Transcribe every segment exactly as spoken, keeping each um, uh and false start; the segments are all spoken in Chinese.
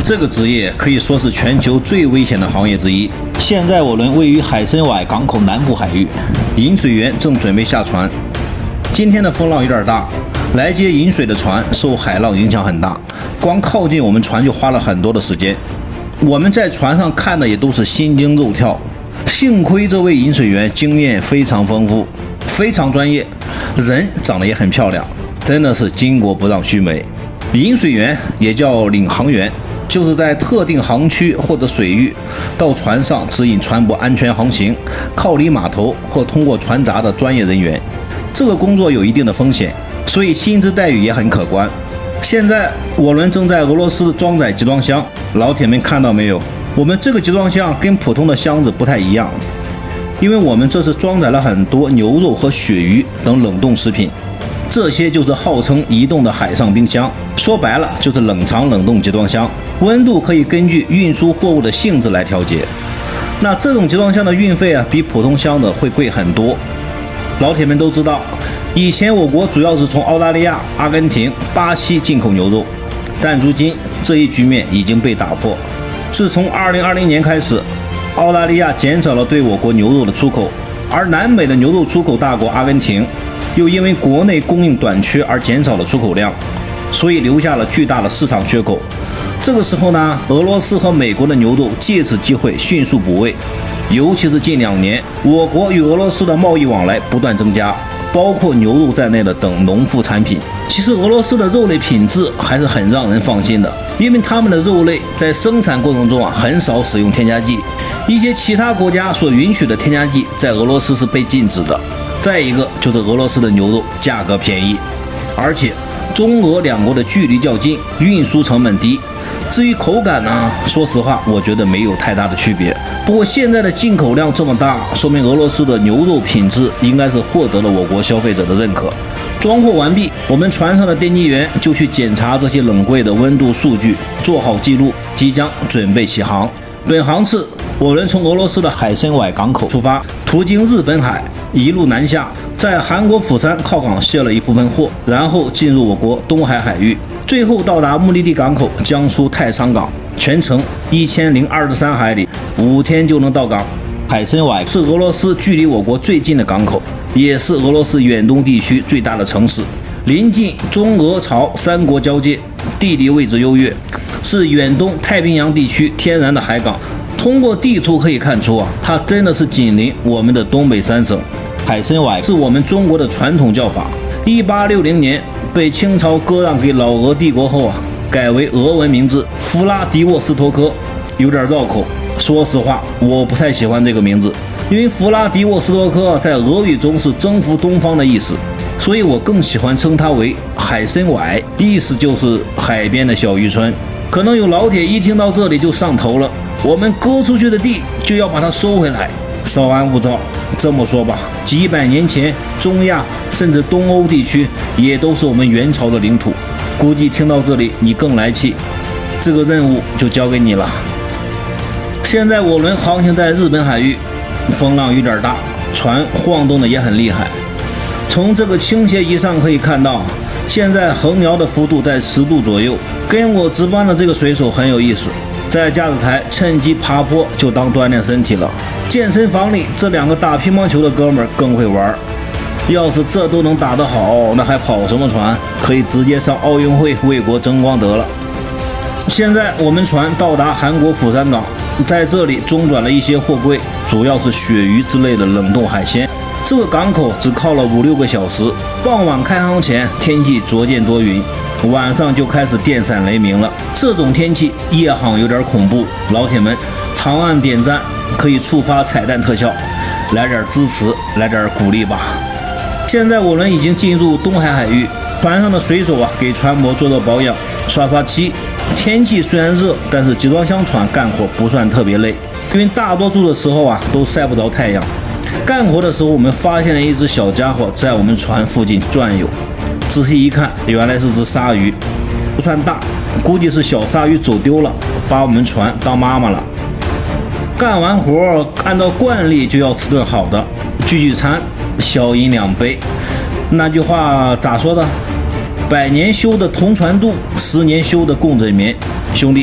这个职业可以说是全球最危险的行业之一。现在我轮位于海参崴港口南部海域，引水员正准备下船。今天的风浪有点大，来接引水的船受海浪影响很大，光靠近我们船就花了很多的时间。我们在船上看的也都是心惊肉跳。幸亏这位引水员经验非常丰富，非常专业，人长得也很漂亮，真的是巾帼不让须眉。引水员也叫领航员，就是在特定航区或者水域到船上指引船舶安全航行、靠离码头或通过船闸的专业人员。这个工作有一定的风险，所以薪资待遇也很可观。现在我轮正在俄罗斯装载集装箱，老铁们看到没有？我们这个集装箱跟普通的箱子不太一样，因为我们这是装载了很多牛肉和鳕鱼等冷冻食品，这些就是号称移动的海上冰箱，说白了就是冷藏冷冻集装箱，温度可以根据运输货物的性质来调节。那这种集装箱的运费啊，比普通箱子会贵很多。老铁们都知道，以前我国主要是从澳大利亚、阿根廷、巴西进口牛肉，但如今这一局面已经被打破。自从二零二零年开始，澳大利亚减少了对我国牛肉的出口，而南美的牛肉出口大国阿根廷又因为国内供应短缺而减少了出口量，所以留下了巨大的市场缺口。这个时候呢，俄罗斯和美国的牛肉借此机会迅速补位，尤其是近两年，我国与俄罗斯的贸易往来不断增加，包括牛肉在内的等农副产品。其实俄罗斯的肉类品质还是很让人放心的，因为他们的肉类在生产过程中啊很少使用添加剂，一些其他国家所允许的添加剂在俄罗斯是被禁止的。再一个就是俄罗斯的牛肉价格便宜，而且中俄两国的距离较近，运输成本低。至于口感呢，说实话我觉得没有太大的区别。不过现在的进口量这么大，说明俄罗斯的牛肉品质应该是获得了我国消费者的认可。装货完毕，我们船上的电机员就去检查这些冷柜的温度数据，做好记录，即将准备起航。本航次我们从俄罗斯的海参崴港口出发，途经日本海，一路南下，在韩国釜山靠港卸了一部分货，然后进入我国东海海域，最后到达目的地港口江苏太仓港，全程一千零二十三海里，五天就能到港。海参崴是俄罗斯距离我国最近的港口，也是俄罗斯远东地区最大的城市，临近中俄朝三国交界，地理位置优越，是远东太平洋地区天然的海港。通过地图可以看出啊，它真的是紧邻我们的东北三省。海参崴是我们中国的传统叫法，一八六零年被清朝割让给老俄帝国后啊，改为俄文名字弗拉迪沃斯托科，有点绕口。说实话，我不太喜欢这个名字，因为弗拉迪沃斯托科在俄语中是征服东方的意思，所以我更喜欢称它为海参崴，意思就是海边的小渔村。可能有老铁一听到这里就上头了，我们割出去的地就要把它收回来，稍安勿躁。这么说吧，几百年前中亚甚至东欧地区也都是我们元朝的领土，估计听到这里你更来气，这个任务就交给你了。现在我轮航行在日本海域，风浪有点大，船晃动的也很厉害。从这个倾斜仪上可以看到，现在横摇的幅度在十度左右。跟我值班的这个水手很有意思，在驾驶台趁机爬坡就当锻炼身体了。健身房里这两个打乒乓球的哥们儿更会玩，要是这都能打得好，那还跑什么船？可以直接上奥运会为国争光得了。现在我们船到达韩国釜山港，在这里中转了一些货柜，主要是鳕鱼之类的冷冻海鲜。这个港口只靠了五六个小时，傍晚开航前天气逐渐多云，晚上就开始电闪雷鸣了。这种天气夜航有点恐怖，老铁们长按点赞可以触发彩蛋特效，来点支持，来点鼓励吧。现在我们已经进入东海海域，船上的水手啊给船舶做做保养，刷刷漆。天气虽然热，但是集装箱船干活不算特别累，因为大多数的时候啊都晒不着太阳。干活的时候，我们发现了一只小家伙在我们船附近转悠，仔细一看，原来是只鲨鱼，不算大，估计是小鲨鱼走丢了，把我们船当妈妈了。干完活按照惯例就要吃顿好的，聚聚餐，小饮两杯。那句话咋说的？百年修的同船渡，十年修的共枕眠。兄弟，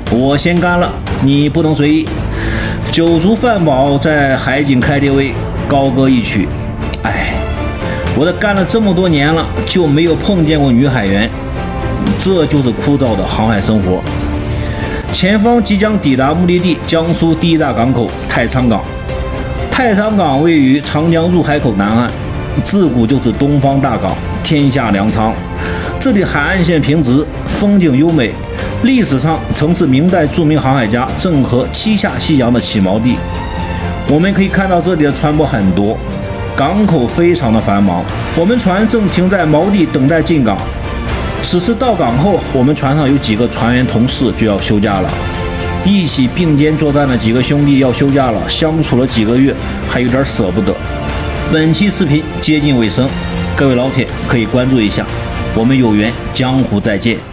我先干了，你不能随意。酒足饭饱，在海景开列位，高歌一曲。哎，我这干了这么多年了，就没有碰见过女海员，这就是枯燥的航海生活。前方即将抵达目的地江苏第一大港口太仓港。太仓港位于长江入海口南岸，自古就是东方大港，天下粮仓。这里海岸线平直，风景优美，历史上曾是明代著名航海家郑和七下西洋的起锚地。我们可以看到这里的船舶很多，港口非常的繁忙。我们船正停在锚地等待进港。此次到港后，我们船上有几个船员同事就要休假了。一起并肩作战的几个兄弟要休假了，相处了几个月，还有点舍不得。本期视频接近尾声，各位老铁可以关注一下。我们有缘江湖再见。